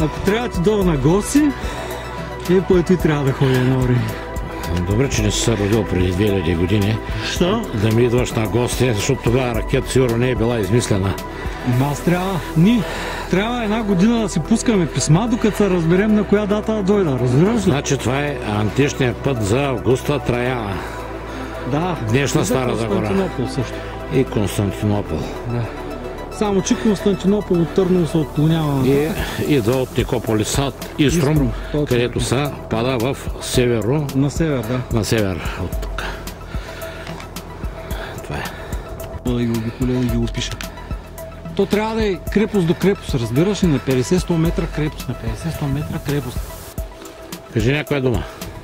Ако трябва да ти дойда на гости, по ти трябва да ходя на Ори. Добре, че не си се родил преди 2000 години. Що? Да ми идваш на гости, защото тогава ракета сигурно не е била измислена. Аз трябва една година да си пускаме писма, докато се разберем на коя дата да дойда. Разбираш ли? Значи това е античният път за Августа Траяна. Да. Днешна Стара Загора. Константинопол също. И Константинопол. Да. Само че Константинопол от Търново се отклонява. И идва от Никополис, Иструм, където са пада в северо. На север, да. На север от тук. Това е. Да ги обиколя да ги опиша. То трябва да е крепост до крепост, разбираш ли? На 50-100 метра крепост, на 50-100 метра крепост. Кажи някоя дума.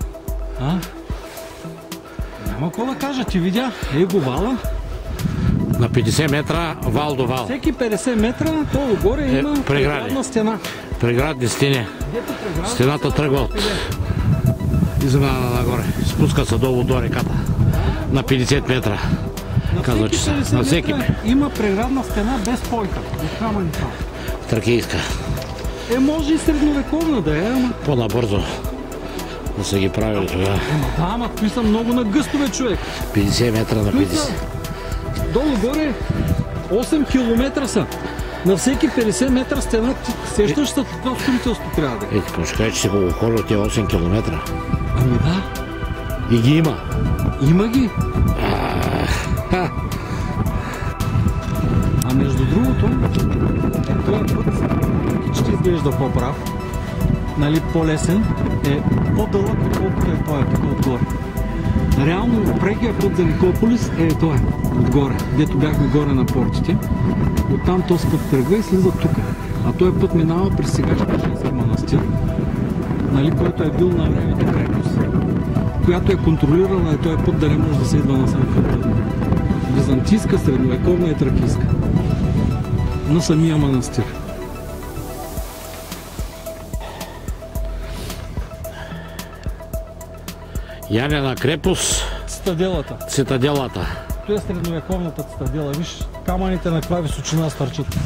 Няма какво да кажа, ти видя. Го вала. На 50 метра вал до вал. Всеки 50 метра долу-горе има преградна стена. Преградни стени. Стената тръгва от измяна нагоре. Спуска се долу до реката. На 50 метра. Казва, че са. На всеки има преградна стена без пойка. Тракийска. Може и средновековна да е, ама... По-набързо да са ги правили тогава. Ама какви са много на гъстове, човек. 50 метра на 50. Долу-горе 8 км са. На всеки 50 метра стена, ти сещаш се какво строителство трябва да е. Ти ще кажа, че си го ходил тия 8 км. Ами да. И ги има. Има ги. А между другото, този път, ще изглежда по-прав, нали, по-лесен, е по-дълъг, отколкото е този тук отгоре. Реално прекия път за Никополис е той, отгоре, дето бяхме горе на портите. Оттам този път тръгва и слиза тук. А този път минава през сегашния Женски манастир, нали, който е бил на времето крепост, която е контролирала този път да не може да се идва насам в византийска, средновековна и тракийска. На самия манастир. Янина крепост. Цитаделата. Това е средновековната цитадела. Виж, камъните на каква височина стърчат.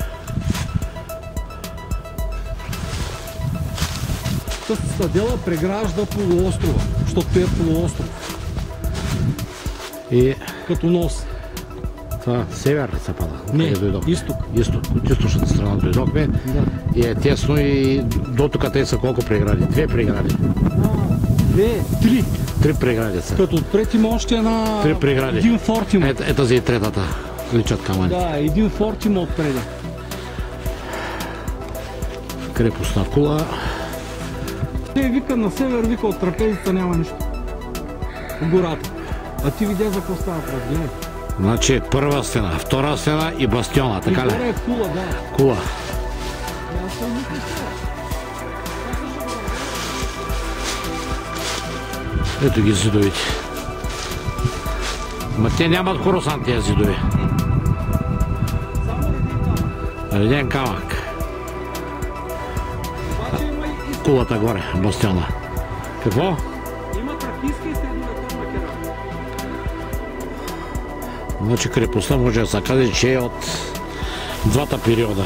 Тази цитадела прегражда полуострова, защото е полуостров. И... като нос. Това север се пада. Не, изток. От източната страна дойдохме. Да. И е тесно и до тук те са колко прегради? 2 прегради. 3. 3 прегради са. Като отпред има още една... 3 прегради. Един форт има. Ето за и третата. Личат камъни. Да, един форт има отпред. Крепостна кула. Те вика на север, вика от трапезица няма нищо. Гората. А ти видя за какво става проблем? Значи първа стена, втора стена и бастиона, така ли? И горе е кула, да. Кула. Ето ги зидовите. Ма те нямат хоросан тези зидови. Реден камък. Кулата горе, бастиона. Какво? Има тракийска и средновековна керамика. Значи крепостта може да се каже, че е от двата периода.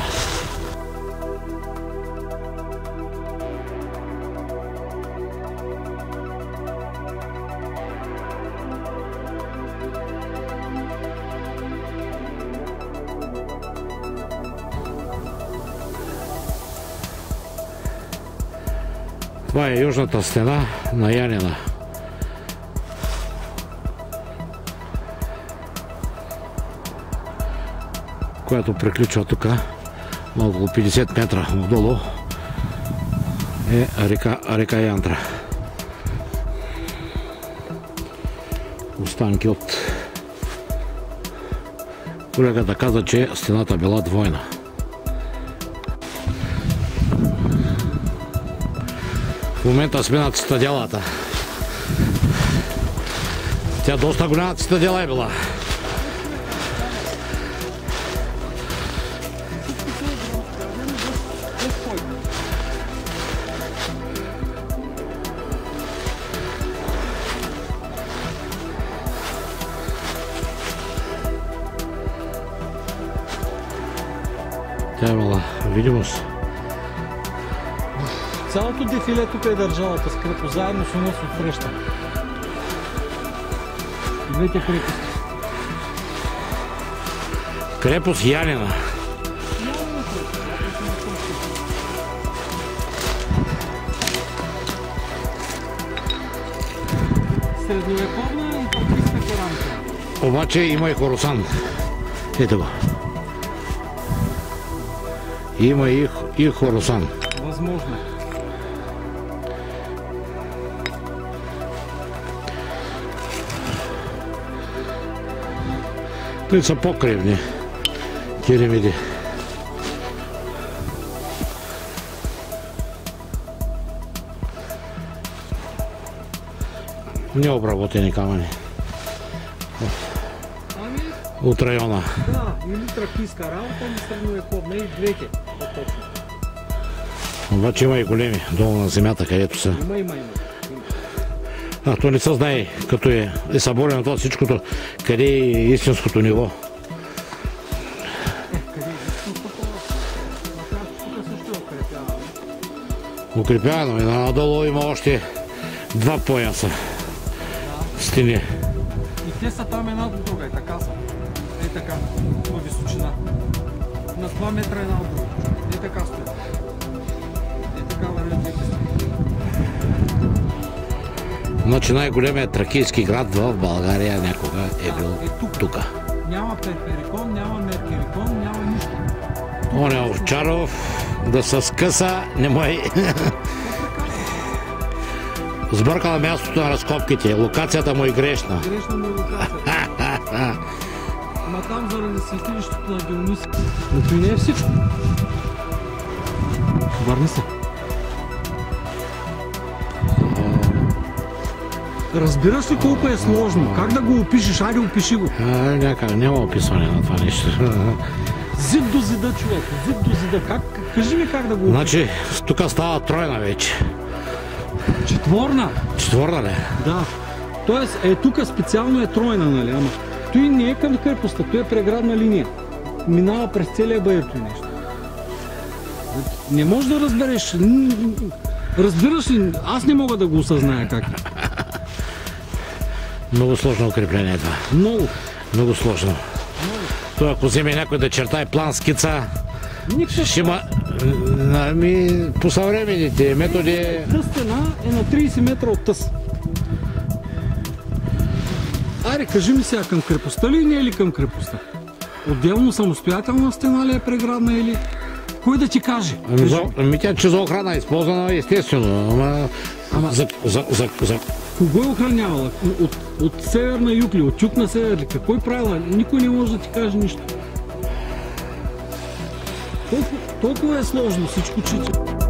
Това е южната стена на Янина. Която приключва тук на около 50 метра отдолу е река Янтра. Останки от... Колегата каза, че стената била двойна. В момента сме на цитаделата. Тя доста голяма цитадела е била. Тя е имала видимост Цялото дефиле тук е държавата с крепост, заедно с нас отсреща. Двете крепости. Крепост Янина. Средновековна и тракийска керамика. Обаче има и Хорусан. Ето го. Има и Хорусан. Възможно. Те са покривни керамиди. Необработени камъни. От района. Да, или тракийска работа, или средновековна, и двете. По-точно. Обаче има и големи, долу на земята, където са. Има. А то не се знае, като е съборено това всичкото, къде е истинското ниво. Къде е истинското? Макар тук също е укрепявано. Укрепявано и надолу има още 2 пояса. Стени. И те са там една до друга, така са. Е така, по височина. На 2 метра една от друга. Е така стоят. Е така вървят двете страни. Значи най-големият тракийски град в България някога е бил тук. Няма Перперикон, няма Меркерикон, няма нищо. Он е Овчаров, да се скъса, не може. Сбъркала мястото на разкопките, локацията му е грешна. Грешна му е локацията. Ма там заради светилището на Дионисий. Но той не е всичко. Върни се. Разбираш ли колко е сложно? Как да го опишеш? Айде, опиши го. Няма описване на това нещо. Зид до зида, човек. Зид до зида. Кажи ми как да го опишеш. Значи, тук става тройна вече. Четворна? Четворна ли? Да. Тоест, тук специално е тройна, нали? Ама той не е към крепостта, той е преградна линия. Минава през целия баир той нещо. Не можеш да разбереш. Разбираш ли? Аз не мога да го осъзная как. Много сложно укрепление това. Много сложно. Това ако вземе някой да чертае план, скица, ще има по съвременните методи. Тъс стена е на 30 метра от тъс. Айде, кажи ми сега, към крепостта ли, не е ли към крепостта? Отделно самостоятелна стена ли е преградна или... Кой да ти каже? Тя че за охрана е използвана естествено, ама за... Кого е охранявала? От север на юг ли? От юг на север ли? Какво е правила? Никой не може да ти каже нищо. Толкова е сложно всичко, че...